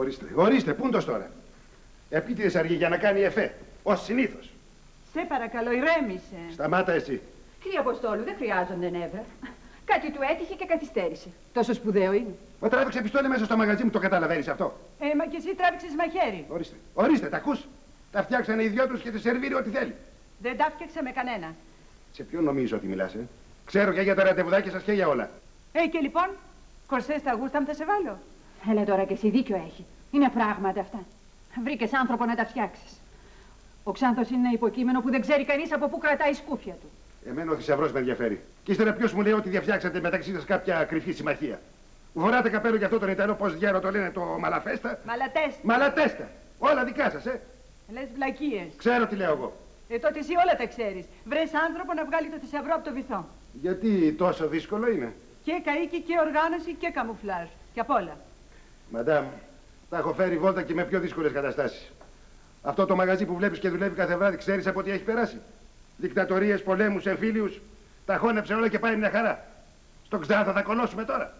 Ορίστε, πούντος τώρα. Επίτηδες αργεί για να κάνει εφέ, ως συνήθως. Σε παρακαλώ, ηρέμησε. Σταμάτα εσύ. Κύριε Αποστόλου, δεν χρειάζονται νεύρα. Κάτι του έτυχε και καθυστέρησε. Τόσο σπουδαίο είναι. Μα τράβηξε πιστόλι μέσα στο μαγαζί μου, το καταλαβαίνεις αυτό? Μα και εσύ τράβηξες μαχαίρι. Ορίστε, τα ακούς? Τα φτιάξανε οι δυο τους και τη σερβίρει ό,τι θέλει. Δεν τα φτιάξα με κανένα. Σε ποιον νομίζω ότι μιλάς, Ξέρω και για τα ραντεβουδάκια σας και για όλα. Και λοιπόν, κορσέ στα γούστα μου θα σε βάλω. Έλα τώρα και εσύ, δίκιο έχει. Είναι πράγματα αυτά. Βρήκες άνθρωπο να τα φτιάξεις. Ο Ξάνθος είναι ένα υποκείμενο που δεν ξέρει κανείς από πού κρατάει η σκούφια του. Εμένα ο θησαυρός με ενδιαφέρει. Και ύστερα ποιος μου λέει ότι διαφτιάξατε μεταξύ σας κάποια κρυφή συμμαχία. Φοράτε καπέλο για αυτό τον Ιταλό, πώς διάρο το λένε, το Μαλαφέστα. Μαλατέστα. Όλα δικά σας, Λες βλακίες. Ξέρω τι λέω εγώ. Τότε εσύ όλα τα ξέρεις. Βρες άνθρωπο να βγάλει το θησαυρό από το βυθό. Γιατί τόσο δύσκολο είναι? Και καΐκι και οργάνωση και καμουφλάζ. Και απ' όλα. Μαντάμ, τα έχω φέρει βόλτα και με πιο δύσκολες καταστάσεις. Αυτό το μαγαζί που βλέπεις και δουλεύει κάθε βράδυ, ξέρεις από τι έχει περάσει? Δικτατορίες, πολέμους, εμφύλιους. Τα χώνεψε όλα και πάει μια χαρά. Στον Ξάνθο θα κολώσουμε τώρα.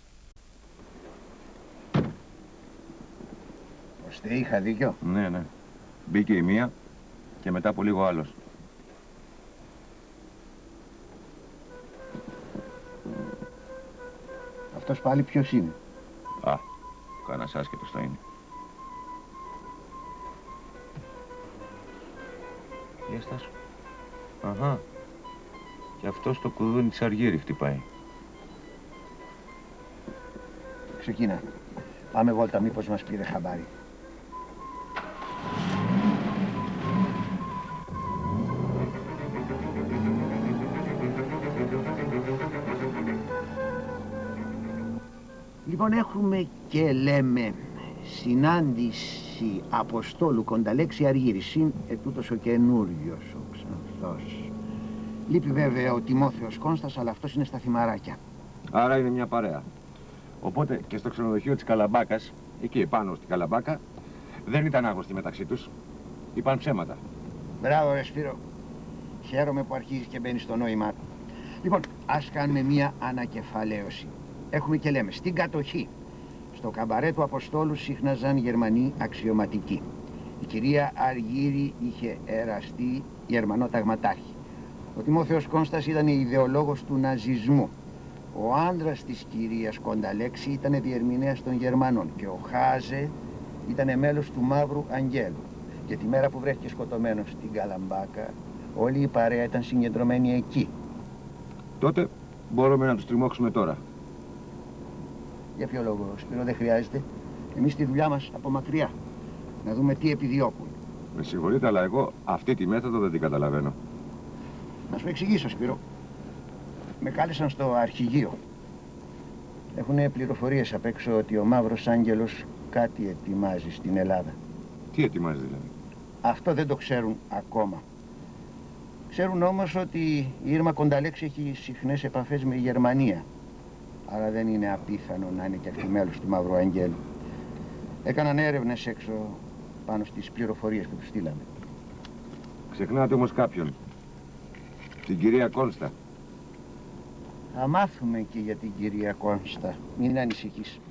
Ώστε είχα δίκιο. Ναι. Μπήκε η μία και μετά από λίγο άλλος. Αυτός πάλι ποιος είναι? Κανένας άσχετος θα είναι. Για στάσου. Αχα. Και αυτό στο κουδούνι της Αργύρη χτυπάει. Ξεκίνα. Πάμε βόλτα, μήπως μας πήρε χαμπάρι. Λοιπόν, έχουμε και λέμε συνάντηση Αποστόλου Κονταλέξη Αργύρη, συν ετούτος ο καινούριος ο Ξανθός. Λείπει βέβαια ο Τιμόθεος Κόνστας, αλλά αυτός είναι στα θυμαράκια. Άρα είναι μια παρέα. Οπότε και στο ξενοδοχείο της Καλαμπάκας, εκεί επάνω στην Καλαμπάκα, δεν ήταν άγνωστοι μεταξύ τους. Είπαν ψέματα. Μπράβο ρε Σπύρο. Χαίρομαι που αρχίζεις και μπαίνεις στο νόημά του. Λοιπόν, ας κάνουμε μια ανακεφαλαίωση. Έχουμε και λέμε, στην κατοχή, στο καμπαρέ του Αποστόλου σύχναζαν Γερμανοί αξιωματικοί. Η κυρία Αργύρη είχε εραστεί Γερμανό ταγματάρχη. Ο Τιμόθεος Κόνστας ήταν ιδεολόγος του ναζισμού. Ο άντρας της κυρίας Κονταλέξη ήταν διερμηνέας των Γερμανών και ο Χάζε ήταν μέλος του Μαύρου Αγγέλου. Και τη μέρα που βρέθηκε σκοτωμένος στην Καλαμπάκα, όλη η παρέα ήταν συγκεντρωμένη εκεί. Τότε μπορούμε να τους τριμώξουμε τώρα. Για ποιο λόγο, Σπύρο, δεν χρειάζεται? Εμείς τη δουλειά μας από μακριά. Να δούμε τι επιδιώκουν. Με συγχωρείτε, αλλά εγώ αυτή τη μέθοδο δεν την καταλαβαίνω. Να σου εξηγήσω, Σπύρο. Με κάλεσαν στο αρχηγείο. Έχουν πληροφορίες απ' έξω ότι ο Μαύρος Άγγελος κάτι ετοιμάζει στην Ελλάδα. Τι ετοιμάζει δηλαδή? Αυτό δεν το ξέρουν ακόμα. Ξέρουν όμως ότι η Ήρμα Κονταλέξη έχει συχνές επαφές με η Γερμανία. Άρα δεν είναι απίθανο να είναι και αυτή μέλος του Μαύρου Αγγέλου. Έκαναν έρευνες έξω πάνω στις πληροφορίες που τους στείλαμε. Ξεχνάτε όμως κάποιον. Την κυρία Κόνστα. Θα μάθουμε και για την κυρία Κόνστα. Μην ανησυχείς.